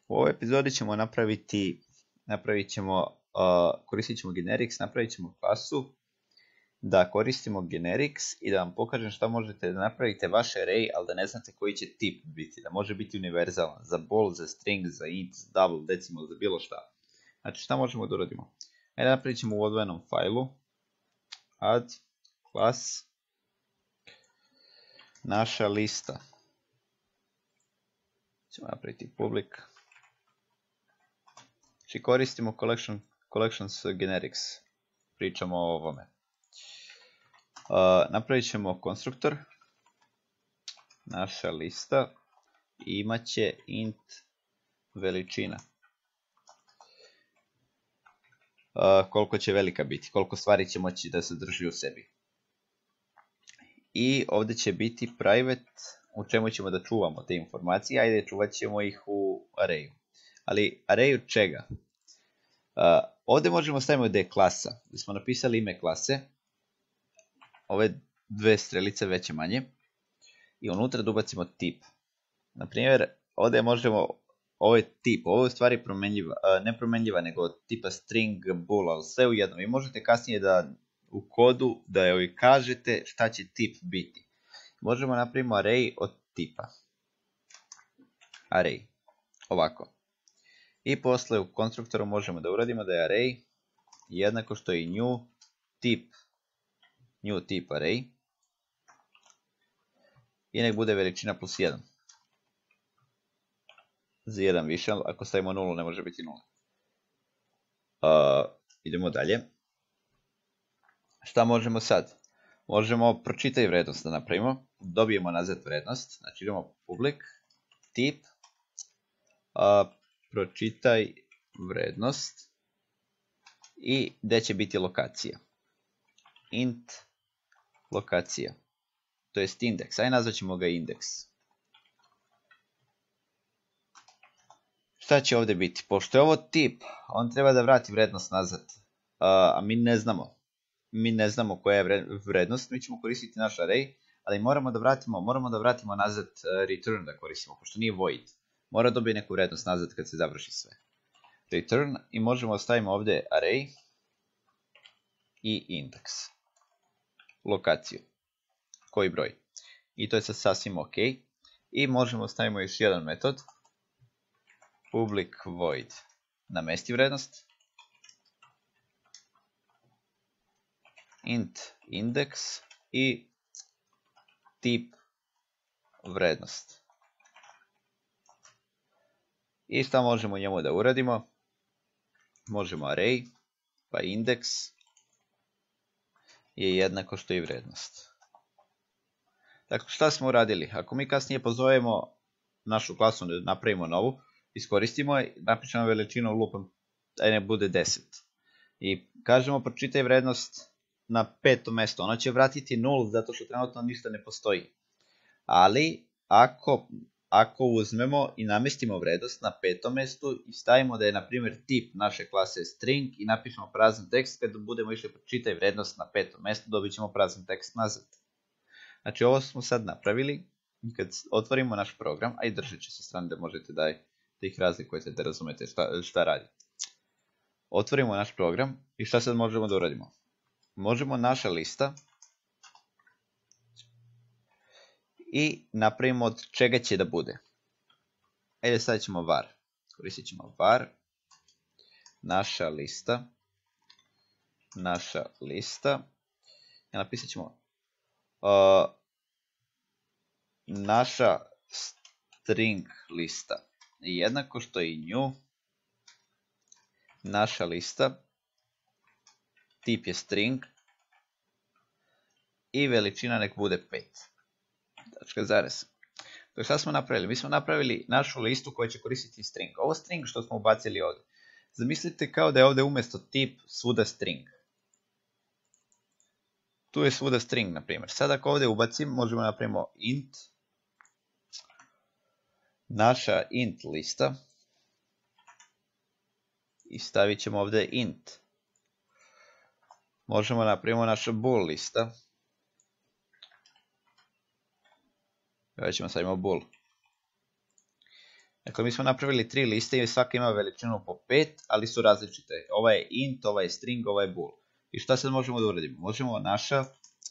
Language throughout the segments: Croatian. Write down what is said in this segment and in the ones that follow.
U ovoj epizodi ćemo koristit ćemo generics, napravit ćemo klasu da koristimo generics i da vam pokažem šta možete da napravite vaš array, ali da ne znate koji će tip biti, da može biti univerzalan, za bool, za string, za int, za double, decimal, za bilo šta. Znači šta možemo da uradimo? Ajde napravit ćemo u odvojenom failu add class naša lista. Ćemo napraviti public. Znači koristimo collections generics. Pričamo o ovome. Napravit ćemo konstruktor. Naša lista. I imat će int veličina. Koliko će velika biti. Koliko stvari će moći da sadrži u sebi. I ovdje će biti private, u čemu ćemo da čuvamo te informacije. Ajde, čuvat ćemo ih u arrayu. Ali arrayu čega? Ovdje možemo staviti da je klasa. Da smo napisali ime klase. Ove dve strelice veće manje. I unutra da ubacimo tip. Naprimjer, ovdje možemo, ovo je tip, ovo je u stvari ne promjenljiva, nego tipa string, bool, ali sve u jednom. I možete kasnije da u kodu da joj kažete šta će tip biti. Možemo napraviti array od tipa. Array. Ovako. I posle u konstruktoru možemo da uradimo da je array jednako što i new tip array. I nek bude veličina plus 1. Za 1 više, ali ako stavimo 0 ne može biti 0. Idemo dalje. Šta možemo sad? Možemo pročitaj vrednost da napravimo. Dobijemo nazad vrednost. Znači idemo public tip pročitaj vrednost i gdje će biti lokacija. Int lokacija. To jest indeks. Ajde nazvat ćemo ga indeks. Šta će ovdje biti? Pošto je ovo tip, on treba da vrati vrednost nazad. A mi ne znamo. Mi ne znamo koja je vrednost. Mi ćemo koristiti naš array, ali moramo da vratimo nazad return da koristimo, pošto nije void. Mora dobiti neku vrednost nazad kad se završi sve. Return i možemo ostaviti ovdje array i indeks. Lokaciju. Koji broj. I to je sad sasvim ok. I možemo ostaviti još jedan metod. Public void. Namesti vrednost. Int index i tip vrednost. I šta možemo njemu da uradimo? Možemo array, pa indeks je jednako što i vrednost. Dakle, šta smo uradili? Ako mi kasnije pozovemo našu klasu, napravimo novu, iskoristimo je, napišemo veličinu lupom, da ne bude 10. I kažemo pročitaj vrednost na 5. mjesto. Ono će vratiti 0 zato što trenutno ništa ne postoji. Ali, ako uzmemo i namestimo vrednost na 5. mjestu i stavimo da je, na primjer, tip naše klase string i napišemo prazan tekst, kada budemo išli pročitaj vrednost na 5. mjestu, dobit ćemo prazan tekst nazad. Znači, ovo smo sad napravili. Kad otvorimo naš program, a i držat će sa strane da možete da ih razlikujete, da razumete šta radi. Otvorimo naš program i šta sad možemo da uradimo? Možemo naša lista i napravimo od čega će da bude. Ajde, sad ćemo var. Koristit ćemo var. Naša lista. I napisat ćemo naša string lista. Jednako što i new. Naša lista. Tip je string. I veličina nek bude 5. Tačka zarez. To je šta smo napravili? Mi smo napravili našu listu koja će koristiti string. Ovo string što smo ubacili ovdje. Zamislite kao da je ovdje umjesto tip svuda string. Tu je svuda string, na primjer. Sad ako ovdje ubacim, možemo napravimo int. Naša int lista. I stavit ćemo ovdje int. Možemo napravimo naša bool lista. Evo ćemo stavimo bool. Dakle, mi smo napravili 3 liste i svaka ima veličinu po 5, ali su različite. Ovaj je int, ovaj je string, ovaj je bool. I šta sad možemo da uradimo? Možemo naša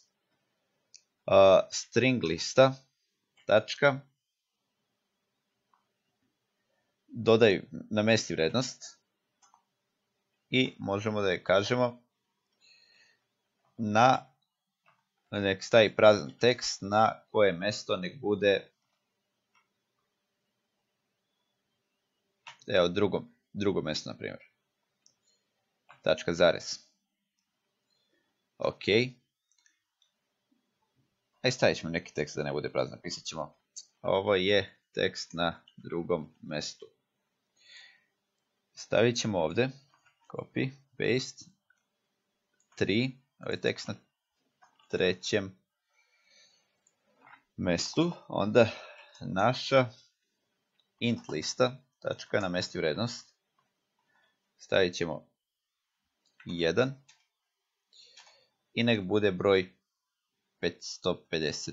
string lista, tačka, dodaj namesti vrednost i možemo da je kažemo nek stavi prazan tekst na koje mesto nek bude drugo mesto, na primjer. Tačka, zarez. Ok. Aj stavit ćemo neki tekst da ne bude prazan. Pisat ćemo ovo je tekst na drugom mestu. Stavit ćemo ovdje copy, paste 3, ovo je tekst na trećem mestu. Onda naša int lista, tačka, namesti vrednost. Stavit ćemo 1 i nek bude broj 555.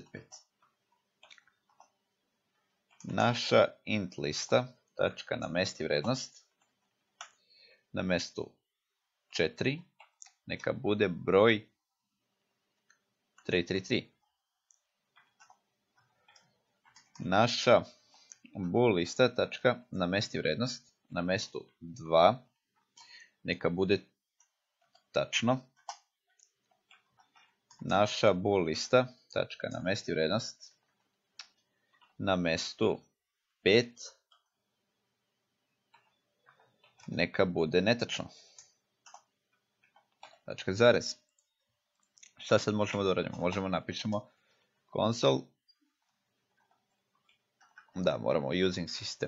Naša int lista, tačka, namesti vrednost, na mestu 4, neka bude broj 333. Naša bool lista, tačka, namesti vrednost, na mestu 2, neka bude tačno. Naša bool lista, tačka, namesti vrednost, na mestu 5, neka bude netačno. Tačka, zarez. Šta sad možemo da uradimo? Možemo napišemo console, da, moramo using system.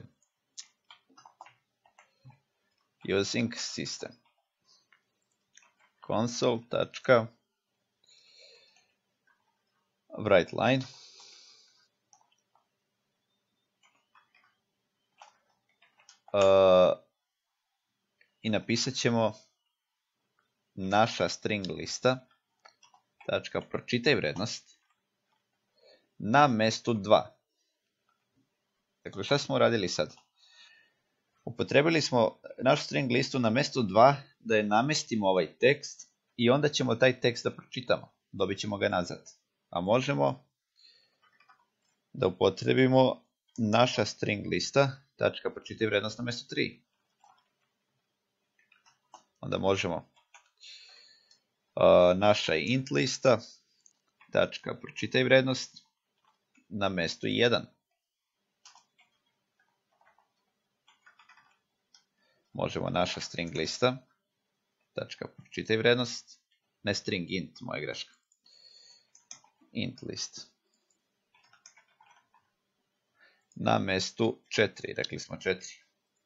Using system. Console, tačka, write line. I napisat ćemo naša string lista, tačka, pročitaj vrednost, na mestu 2. Dakle, šta smo uradili sad? Upotrebili smo našu string listu na mestu 2 da je namestimo ovaj tekst i onda ćemo taj tekst da pročitamo. Dobit ćemo ga nazad. A možemo da upotrebimo naša string lista, tačka, pročitaj vrednost na mestu 3. Onda možemo naša int lista, tačka, pročitaj vrednost, na mestu 1. Možemo naša string lista, tačka, pročitaj vrednost, ne string, int, moja greška. Int list. Na mestu 4, rekli smo 4.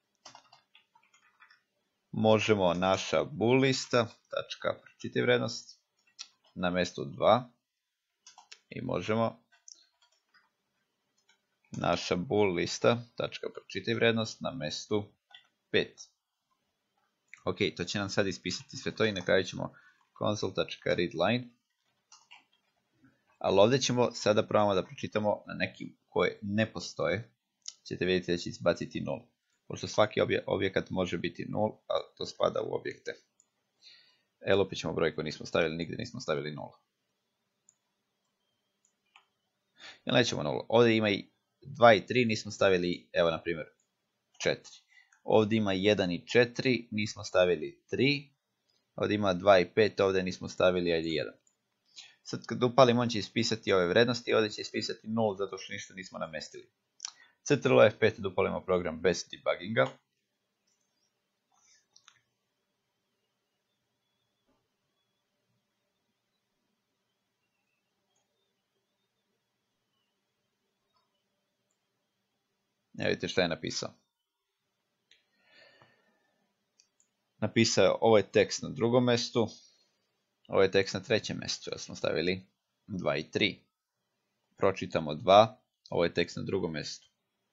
Možemo naša bool lista, tačka, pročitaj vrednost, na mestu 2. I možemo naša bool lista, tačka, pročitaj vrednost, na mestu 5. Ok, to će nam sad ispisati sve to i na kraju ćemo console.readline. Ali ovdje ćemo sada probamo da pročitamo na nekim koje ne postoje. Ćete vidjeti da će izbaciti 0. Pošto svaki objekat može biti 0, a to spada u objekte. Evo opet ćemo broj koji nismo stavili, nigdje nismo stavili 0. I nećemo 0. Ovdje ima i 2 i 3, nismo stavili, evo na primjer, 4. Ovdje ima 1 i 4, nismo stavili 3. Ovdje ima 2 i 5, ovdje nismo stavili 1. Sad kad upalim, on će ispisati ove vrednosti, ovdje će ispisati 0 zato što ništa nismo namestili. Ctrl F5 da upalimo program bez debugginga. Evo vidite šta je napisao. Napisao je ovo je tekst na drugom mjestu, ovo je tekst na trećem mjestu, ja smo stavili 2 i 3. Pročitamo 2, ovo je tekst na drugom mjestu.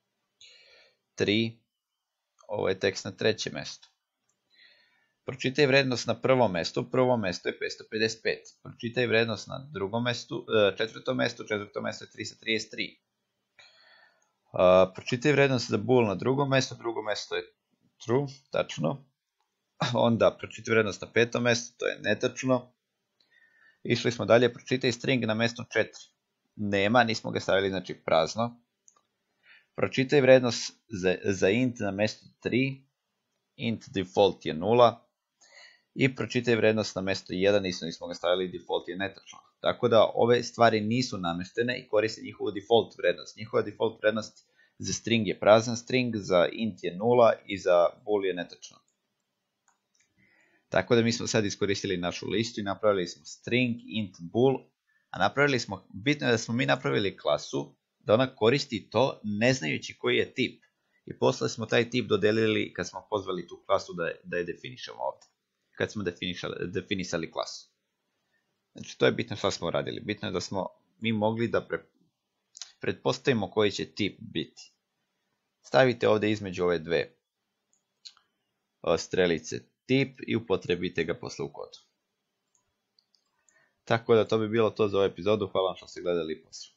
3, ovo je tekst na trećem mjestu. Pročitaj vrednost na prvom mjestu je 555. Pročitaj vrednost na drugom mjestu, četvrtom mjestu je 333. Pročitaj vrijednost za bool na drugo mjesto je true, tačno. Onda pročitaj vrijednost na petom mjestu, to je netačno. Išli smo dalje, pročitaj string na mjestu 4. Nema, nismo ga stavili, znači prazno. Pročitaj vrijednost za int na mjestu 3. Int default je 0. I pročitaj vrijednost na mjesto 1, nismo ga stavili, default je netačno. Tako da ove stvari nisu namještene i koriste njihovu default vrijednost. Njihova default vrijednost za string je prazan string, za int je 0 i za bool je netačno. Tako da mi smo sad iskoristili našu listu i napravili smo string, int, bool, a bitno je da smo mi napravili klasu da ona koristi to ne znajući koji je tip. I poslije smo taj tip dodelili kad smo pozvali tu klasu da je definišemo ovdje. Kad smo definisali klasu. Znači to je bitno što smo radili. Bitno je da smo mi mogli da pretpostavimo koji će tip biti. Stavite ovdje između ove dve strelice tip i upotrebite ga posle u kodu. Tako da to bi bilo to za ovu epizodu. Hvala vam što ste gledali i pozdrav.